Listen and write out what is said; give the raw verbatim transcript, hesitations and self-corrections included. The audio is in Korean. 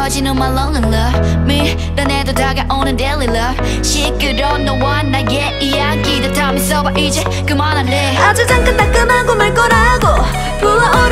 미워지는 my lonely love 밀어내도 다가오는 daily love 시끄러운 너와 나의 이야기 다 탐이 써봐 이제 그만할래 아주 잠깐 따끔하고 말 거라고 부어오르는